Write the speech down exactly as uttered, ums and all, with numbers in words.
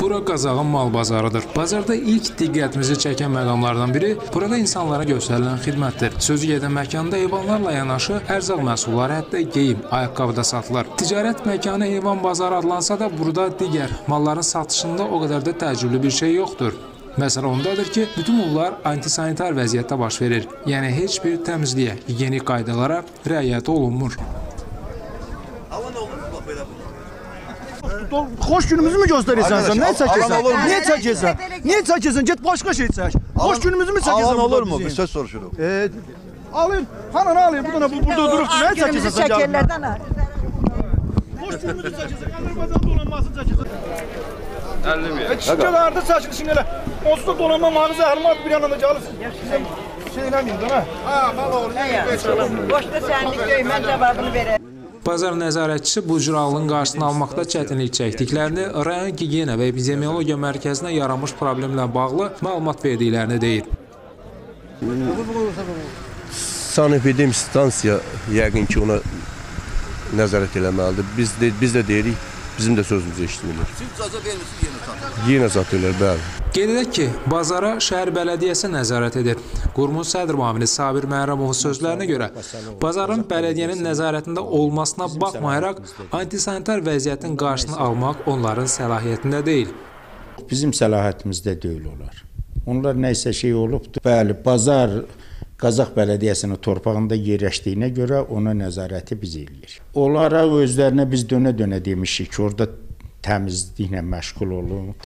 Bura Qazağın mal bazarıdır. Bazarda ilk diqqətimizi çəkən məqamlardan biri burada insanlara göstərilən xidmətdir. Sözü gedən məkanda heyvanlarla yanaşı ərzaq məhsulları, hətta geyim, ayaqqabı da satılır. Ticarət məkanı heyvan bazarı adlansa da burada digər malların satışında o qədər də təəccüblü bir şey yoxdur. Məsələ ondadır ki, bütün bunlar antisanitar vəziyyətdə baş verir. Yəni heç bir təmizliyə, gigiyenik qaydalara riayət olunmur. Xoş günümüzü mü gösterirsen sen? Ne çekiyorsun? Niye çekiyorsun? Niye çekiyorsun? Git başka şey çek. Hoş günümüzü mü çekiyorsun? Alan olur mu? Bir söz soruşurum. Ee, alayım. Hanan alayım. Bu da bu burada durup ne çekiyorsun sen? Şekerlerden al. Hoş günümüzü çekiyorsun. Kandırmadan dolanmasını çekiyorsun. elli bin. Çiçeklerde çekilişin hele. Onsuz da dolanma mağaza harmat bir yanında calırsın. Şeylemeyin değil mi? Ha, mal olur. Boşda senlik değil. Ben cevabını vereyim. Bazar nəzarətçisi bu cür halın qarşısını almaqda çətinlik çəkdiklərini, rayon gigiyena və epidemiologiya mərkəzinə yaranmış problemlə bağlı məlumat verdiklərini deyir. Sanepidem stansiya yəqin ki ona nəzarət eləməlidir. Biz də, biz də deyirik, bizim də sözümüzü eşitmilir. Siz icazə vermirsiniz, yenə satın. Yenə satırlar, bəli. Qeyd edək ki, bazara şəhər bələdiyyəsi nəzarət edir. Qurumun sədr müavini Sabir Məhərrəmovun sözlərinə görə, bazarın bələdiyyənin nəzarətində olmasına baxmayaraq, antisanitar vəziyyətin qarşısını almaq onların səlahiyyətində deyil. Bizim səlahiyyətimizdə deyil olar. Onlar nəysə şey olubdur. Bəli, bazar Qazax Bələdiyyəsinin torpağında yerləşdiyinə görə ona nəzarəti biz eləyirik. Onlara özlərinə biz dönə-dönə demişik ki, orada təmizliklə məşğul olun,